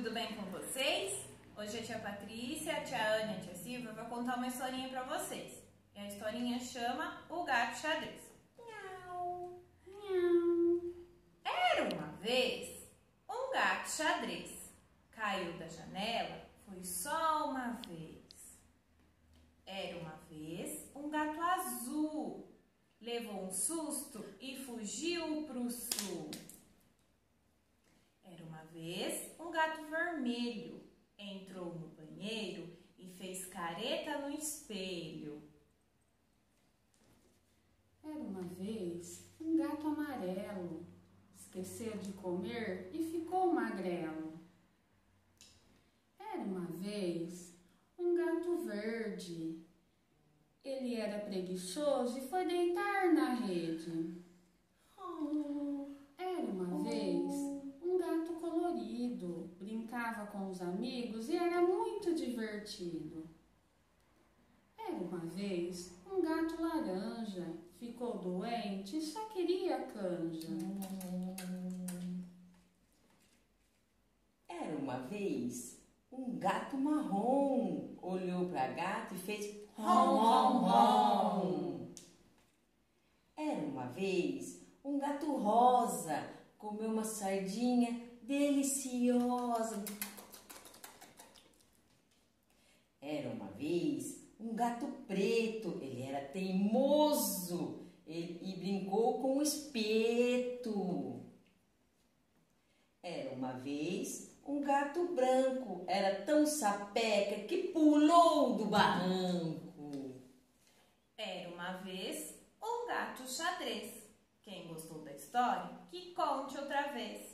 tudo bem com vocês? Hoje a tia Patrícia, a tia Ana e a tia Silvia vão contar uma historinha pra vocês. E a historinha chama O Gato Xadrez. Miau, miau. Era uma vez um gato xadrez. Caiu da janela, foi só uma vez. Era uma vez um gato azul. Levou um susto e fugiu pro sul. Era uma vez um gato vermelho. Entrou no banheiro e fez careta no espelho. Era uma vez um gato amarelo. Esqueceu de comer e ficou magrelo. Era uma vez um gato verde. Ele era preguiçoso e foi deitar na rede. Era uma vez um gato colorido. Brincava com os amigos e era muito divertido. Era uma vez um gato laranja. Ficou doente e só queria canja. Era uma vez um gato marrom. Olhou para a gata e fez rom, rom, rom. Era uma vez um gato rosa. Comeu uma sardinha deliciosa. Era uma vez um gato preto. Ele era teimoso e brincou com o espeto. Era uma vez um gato branco. Era tão sapeca que pulou do barranco. Era uma vez um gato xadrez. Quem gostou da história, que conte outra vez.